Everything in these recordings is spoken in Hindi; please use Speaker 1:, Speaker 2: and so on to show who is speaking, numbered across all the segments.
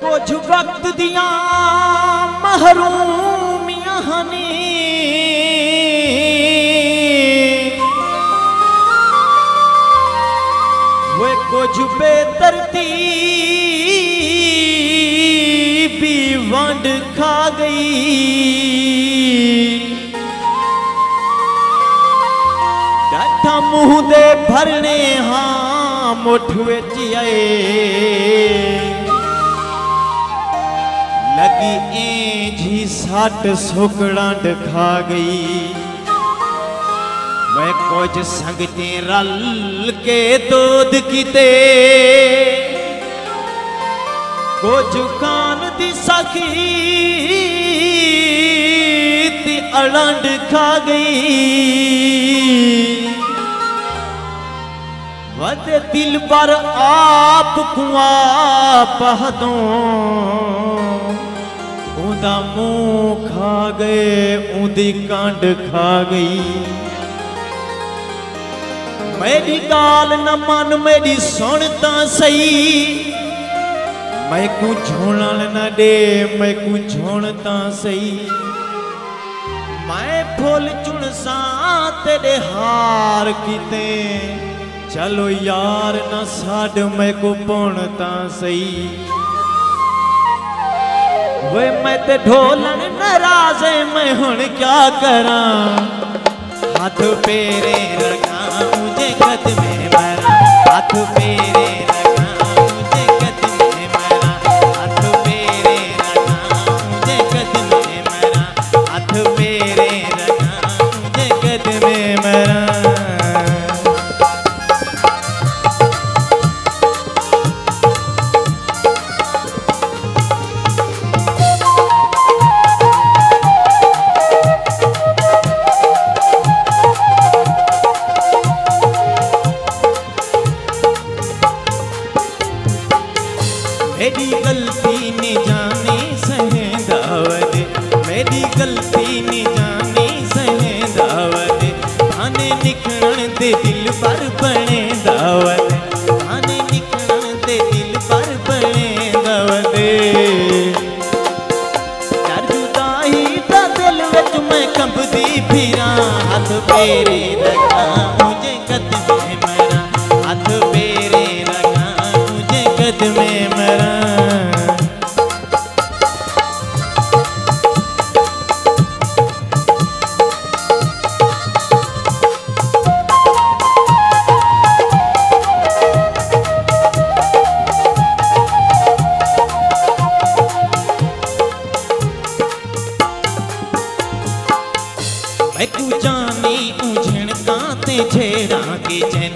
Speaker 1: कुछ वक्त दिया महरूमियां ने वे कुछ बेतरतीबी वंड खा गई। डाठा मुंह दे भरने हाँ मुठ विच आए लगी एंझी सट सुकड़ांड खा गई। मैं कुछ संगते रल के दूध किते कुछ कान दी सखी ती अड़ंड खा गई। वद दिल पर आप कुआ पहदों उदा मुंह खा गए उदी कांड खा गई। मेरी गाल न मन मेरी सुनता सही मैं को झोलन न दे मैं को झोनता सही। मैं फूल चुनसा तेरे हार किते चलो यार न साड मैं को पौनता सही। वे मैं ते ढोलन नाराज मैं हुण क्या करा हाथ पेरे रखा मुझे कद में मरा हाथ पेरे रखा मुझे कद में मरा हाथ पेरे रखा मुझे कद में मरा हाथ पेरे रखा मुझे कद में मरा। मेरी गलती ने जाने सहे दावत मेरी गलती ने जाने सहे दावत आने निकलन दे दिल पर बने दावत आने निकलन दे दिल पर बने दावत। डर जुदाई दा दिल विच मैं कंबदी फिरा हाथ पेरे रखा मुझे कद में मरा हाथ पेरे रखा मुझे कद में मरा। मैं को जानी उझणता ते छेड़ा के जन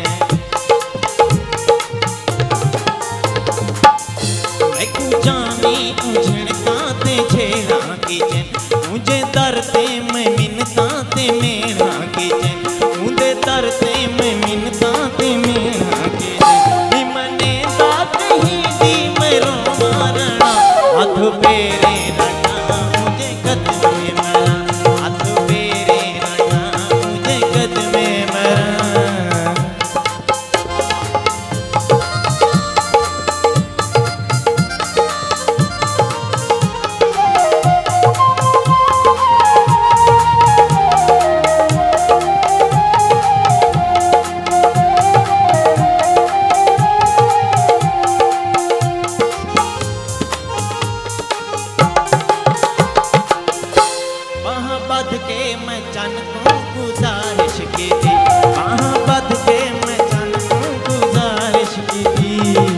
Speaker 1: मैं को जानी उझणता ते छेड़ा के जन मुझे दर्दे मैं मिन्नता ते मेरा के जन मुझे दर्दे मैं मिन्नता ते मेरा के जन मने दा कहीं दी मेरो मारना हाथ पेरे रखा मुझे कद में मरा हाथ पेरे रखा मुझे कद में मरा। बध के मैं चन को गुजारिश की थी वहाँ बध के मैं चन को गुजारिश की थी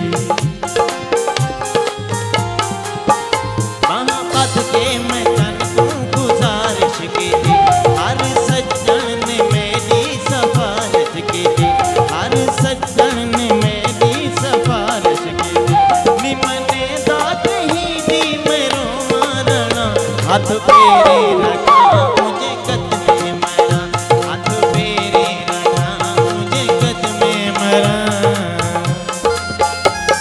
Speaker 1: वहाँ बध के मैं चन को गुजारिश की थी। हर सज्जन ने मेरी सिफारिश की थी हर सज्जन ने मेरी सिफारिश की थी। निमने दात ही दी मेरो मारना हाथ पेरे रखा मुझे कद में मरा हाथ पेरे रखा मुझे कद में मरा।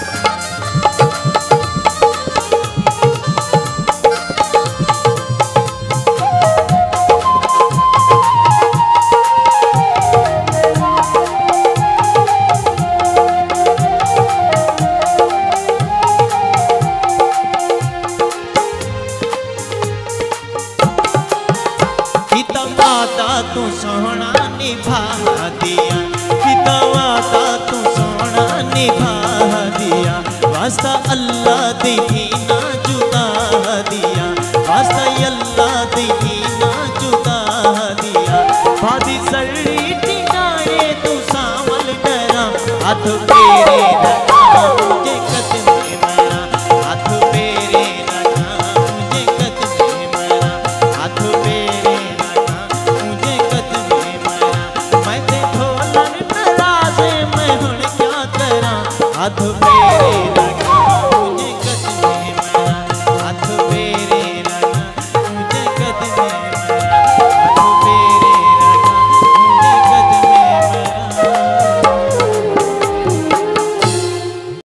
Speaker 1: वास्ता अल्लाह दी ना जुदा दिया, वास्ता अल्लाह दी ना जुदा दिया। भादी सड़ी टिकाए तू सावल डरा, हाथ फेरे लगा मुझे कदमे मरा, हाथ फेरे लगा मुझे कदमे मरा, हाथ फेरे लगा मुझे कदमे मरा। मैं ते ढोलन नाराज़ मैं हुण क्या करा, हाथ फेरे लगा